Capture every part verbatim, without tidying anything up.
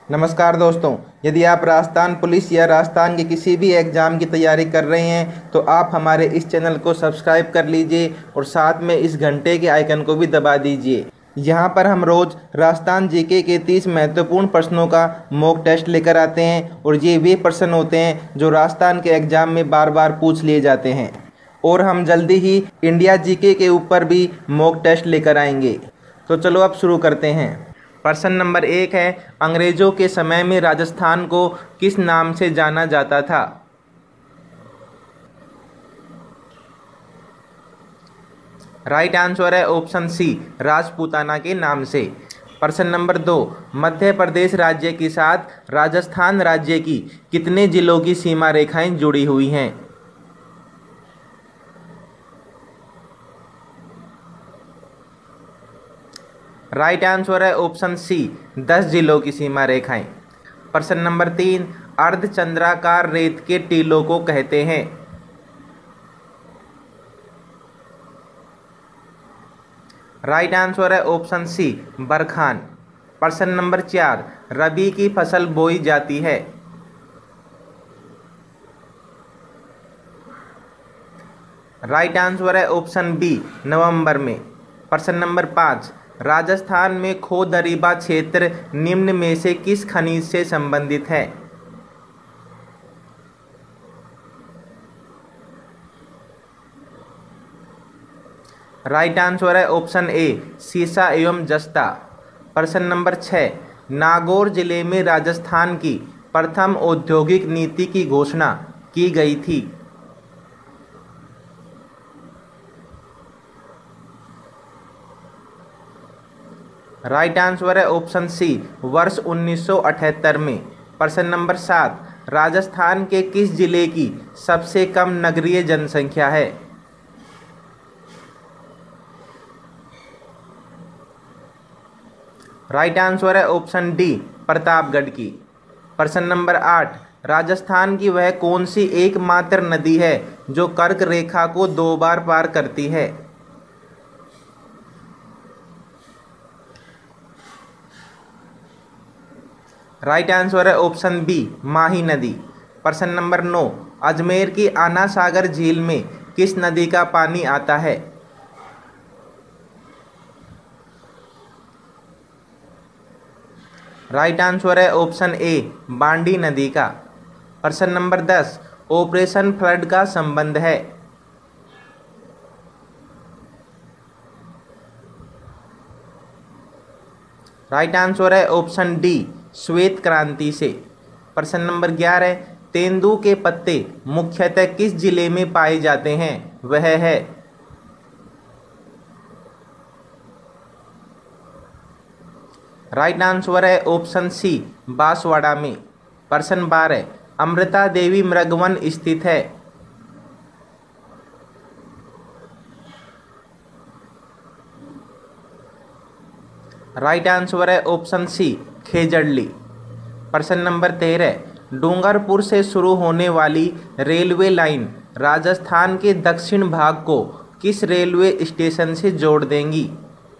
नमस्कार दोस्तों, यदि आप राजस्थान पुलिस या राजस्थान के किसी भी एग्ज़ाम की तैयारी कर रहे हैं तो आप हमारे इस चैनल को सब्सक्राइब कर लीजिए और साथ में इस घंटे के आइकन को भी दबा दीजिए। यहाँ पर हम रोज़ राजस्थान जीके के तीस महत्वपूर्ण प्रश्नों का मॉक टेस्ट लेकर आते हैं और ये वे प्रश्न होते हैं जो राजस्थान के एग्ज़ाम में बार बार पूछ लिए जाते हैं और हम जल्दी ही इंडिया जीके के ऊपर भी मॉक टेस्ट लेकर आएंगे। तो चलो अब शुरू करते हैं। प्रश्न नंबर एक है, अंग्रेजों के समय में राजस्थान को किस नाम से जाना जाता था? राइट आंसर है ऑप्शन सी, राजपूताना के नाम से। प्रश्न नंबर दो, मध्य प्रदेश राज्य के साथ राजस्थान राज्य की कितने जिलों की सीमा रेखाएं जुड़ी हुई हैं? राइट आंसर है ऑप्शन सी, दस जिलों की सीमा रेखाएं। प्रश्न नंबर तीन, अर्धचंद्राकार रेत के टीलों को कहते हैं? राइट आंसर है ऑप्शन सी, बरखान। प्रश्न नंबर चार, रबी की फसल बोई जाती है? राइट आंसर है ऑप्शन बी, नवंबर में। प्रश्न नंबर पाँच, राजस्थान में खो दरीबा क्षेत्र निम्न में से किस खनिज से संबंधित है? राइट आंसर है ऑप्शन ए, सीसा एवं जस्ता। प्रश्न नंबर छः, नागौर जिले में राजस्थान की प्रथम औद्योगिक नीति की घोषणा की गई थी? राइट आंसर है ऑप्शन सी, वर्ष उन्नीस सौ अठहत्तर में। प्रश्न नंबर सात, राजस्थान के किस जिले की सबसे कम नगरीय जनसंख्या है? राइट आंसर है ऑप्शन डी, प्रतापगढ़ की। प्रश्न नंबर आठ, राजस्थान की वह कौन सी एकमात्र नदी है जो कर्क रेखा को दो बार पार करती है? राइट आंसर है ऑप्शन बी, माही नदी। प्रश्न नंबर नौ, अजमेर की आना सागर झील में किस नदी का पानी आता है? राइट आंसर है ऑप्शन ए, बांडी नदी का। प्रश्न नंबर दस, ऑपरेशन फ्लड का संबंध है? राइट आंसर है ऑप्शन डी, श्वेत क्रांति से। प्रश्न नंबर ग्यारह, तेंदू के पत्ते मुख्यतः किस जिले में पाए जाते हैं? वह है? राइट आंसर है ऑप्शन सी, बांसवाड़ा में। प्रश्न बारह, अमृता देवी मृगवन स्थित है? राइट आंसर है ऑप्शन सी, खेजड़ली। प्रश्न नंबर तेरह, डूंगरपुर से शुरू होने वाली रेलवे लाइन राजस्थान के दक्षिण भाग को किस रेलवे स्टेशन से जोड़ देंगी?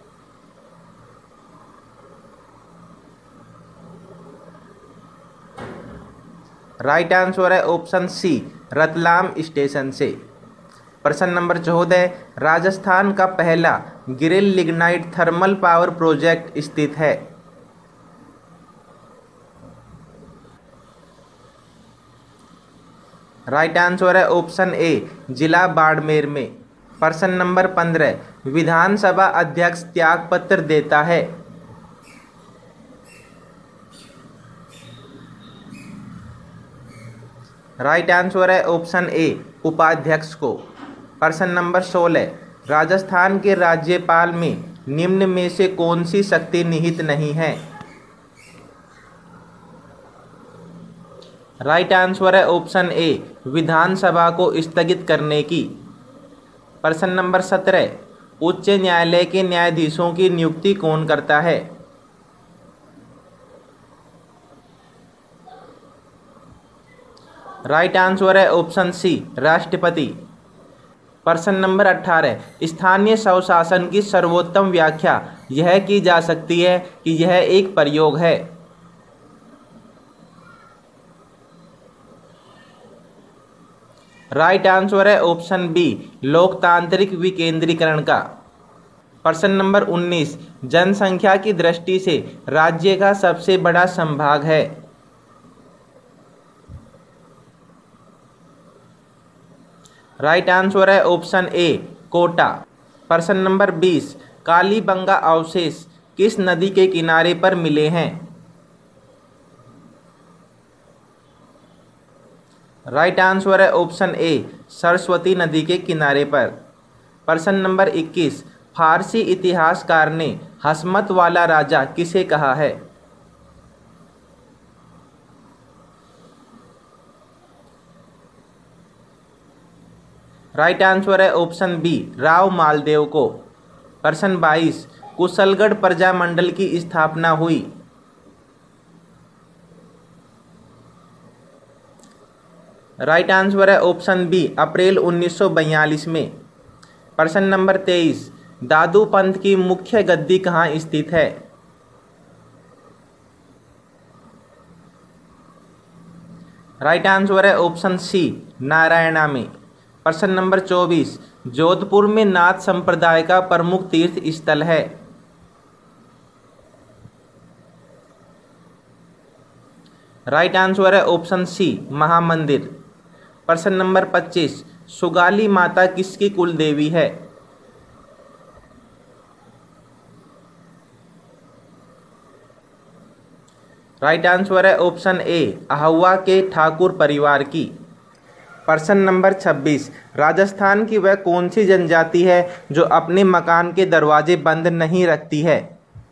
राइट आंसर है ऑप्शन सी, रतलाम स्टेशन से। प्रश्न नंबर चौदह, राजस्थान का पहला Giral lignite thermal power project स्थित है? राइट आंसर है ऑप्शन ए, जिला बाड़मेर में। प्रश्न नंबर पंद्रह, विधानसभा अध्यक्ष त्यागपत्र देता है? राइट आंसर है ऑप्शन ए, उपाध्यक्ष को। प्रश्न नंबर सोलह, राजस्थान के राज्यपाल में निम्न में से कौन सी शक्ति निहित नहीं है? राइट आंसर है ऑप्शन ए, विधानसभा को स्थगित करने की। प्रश्न नंबर सत्रह, उच्च न्यायालय के न्यायाधीशों की नियुक्ति कौन करता है? राइट आंसर है ऑप्शन सी, राष्ट्रपति। प्रश्न नंबर अठारह, स्थानीय स्वशासन की सर्वोत्तम व्याख्या यह की जा सकती है कि यह एक प्रयोग है? राइट आंसर है ऑप्शन बी, लोकतांत्रिक विकेंद्रीकरण का। प्रश्न नंबर उन्नीस, जनसंख्या की दृष्टि से राज्य का सबसे बड़ा संभाग है। राइट आंसर है ऑप्शन ए, कोटा। प्रश्न नंबर बीस, कालीबंगा अवशेष किस नदी के किनारे पर मिले हैं। राइट आंसर है ऑप्शन ए, सरस्वती नदी के किनारे पर। प्रश्न नंबर इक्कीस, फारसी इतिहासकार ने हसमत वाला राजा किसे कहा है। राइट आंसर है ऑप्शन बी, राव मालदेव को। प्रश्न बाईस, कुशलगढ़ प्रजामंडल की स्थापना हुई। राइट आंसर है ऑप्शन बी, अप्रैल उन्नीस सौ बयालीस में। प्रश्न नंबर तेईस, दादू पंथ की मुख्य गद्दी कहाँ स्थित है। राइट आंसर है ऑप्शन सी, नारायणा में। प्रश्न नंबर चौबीस, जोधपुर में नाथ संप्रदाय का प्रमुख तीर्थ स्थल है। राइट आंसर है ऑप्शन सी, महामंदिर। प्रश्न नंबर पच्चीस, सुगाली माता किसकी कुल देवी है। राइट आंसर है ऑप्शन ए, अहुआ के ठाकुर परिवार की। प्रश्न नंबर छब्बीस, राजस्थान की वह कौन सी जनजाति है जो अपने मकान के दरवाजे बंद नहीं रखती है।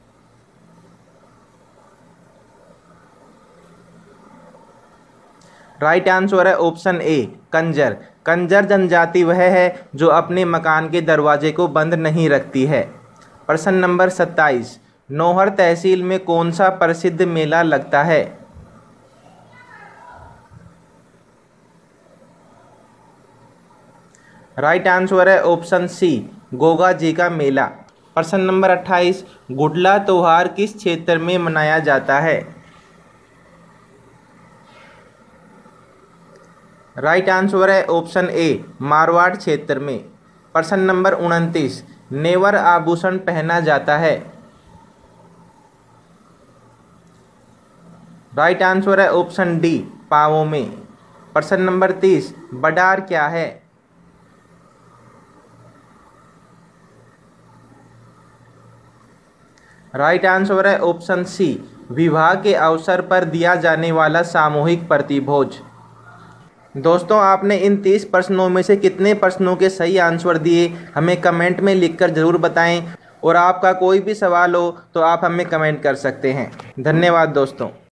राइट आंसर है ऑप्शन ए, कंजर। कंजर जनजाति वह है जो अपने मकान के दरवाजे को बंद नहीं रखती है। प्रश्न नंबर सत्ताईस, नौहर तहसील में कौन सा प्रसिद्ध मेला लगता है। राइट आंसर है ऑप्शन सी, गोगा जी का मेला। प्रश्न नंबर अट्ठाईस, गुडला त्योहार किस क्षेत्र में मनाया जाता है। राइट आंसर है ऑप्शन ए, मारवाड़ क्षेत्र में। प्रश्न नंबर उनतीस, नेवर आभूषण पहना जाता है। राइट आंसर है ऑप्शन डी, पाँवों में। प्रश्न नंबर तीस, बडार क्या है। राइट आंसर है ऑप्शन सी, विवाह के अवसर पर दिया जाने वाला सामूहिक प्रतिभोज। दोस्तों, आपने इन तीस प्रश्नों में से कितने प्रश्नों के सही आंसर दिए हमें कमेंट में लिखकर ज़रूर बताएं, और आपका कोई भी सवाल हो तो आप हमें कमेंट कर सकते हैं। धन्यवाद दोस्तों।